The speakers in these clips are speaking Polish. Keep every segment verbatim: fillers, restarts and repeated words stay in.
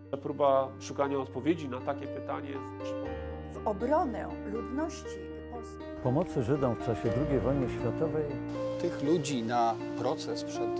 Próba szukania odpowiedzi na takie pytanie w obronę ludności polskiej. Pomocy Żydom w czasie drugiej wojny światowej. Tych ludzi na proces przed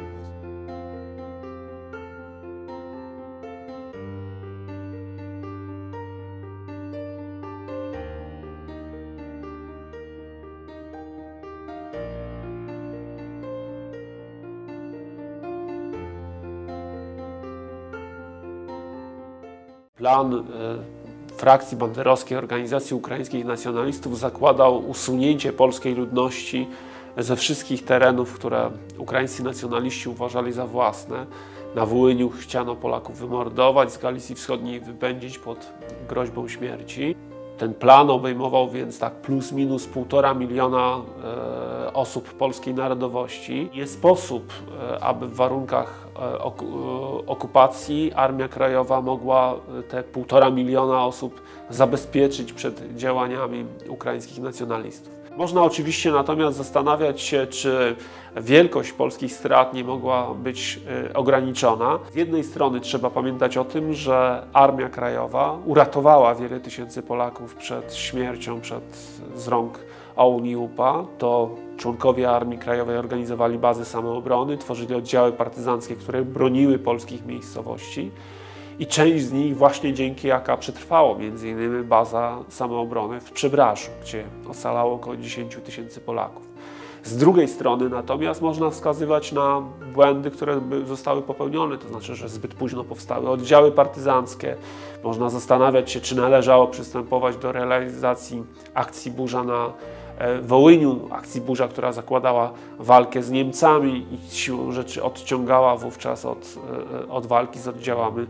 Plan e, frakcji banderowskiej Organizacji Ukraińskich Nacjonalistów zakładał usunięcie polskiej ludności ze wszystkich terenów, które ukraińscy nacjonaliści uważali za własne. Na Wołyniu chciano Polaków wymordować, z Galicji Wschodniej wypędzić pod groźbą śmierci. Ten plan obejmował więc tak plus minus półtora miliona e, osób polskiej narodowości. Nie sposób, e, aby w warunkach e, ok, e, okupacji Armia Krajowa mogła te półtora miliona osób zabezpieczyć przed działaniami ukraińskich nacjonalistów. Można oczywiście natomiast zastanawiać się, czy wielkość polskich strat nie mogła być ograniczona. Z jednej strony trzeba pamiętać o tym, że Armia Krajowa uratowała wiele tysięcy Polaków przed śmiercią, przed z rąk O U N i U P A. To członkowie Armii Krajowej organizowali bazy samoobrony, tworzyli oddziały partyzanckie, które broniły polskich miejscowości. I część z nich właśnie dzięki A K przetrwało, między innymi baza samoobrony w Przebraszu, gdzie ocalało około dziesięciu tysięcy Polaków. Z drugiej strony natomiast można wskazywać na błędy, które zostały popełnione, to znaczy, że zbyt późno powstały oddziały partyzanckie. Można zastanawiać się, czy należało przystępować do realizacji akcji Burza na Wołyniu, akcji Burza, która zakładała walkę z Niemcami i siłą rzeczy odciągała wówczas od, od walki z oddziałami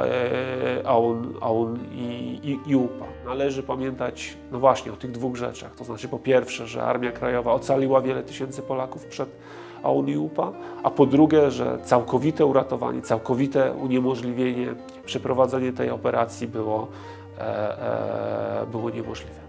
O U N, O U N i, i, i U P A. Należy pamiętać no właśnie o tych dwóch rzeczach, to znaczy po pierwsze, że Armia Krajowa ocaliła wiele tysięcy Polaków przed O U N i U P A, a po drugie, że całkowite uratowanie, całkowite uniemożliwienie przeprowadzenia tej operacji było, e, e, było niemożliwe.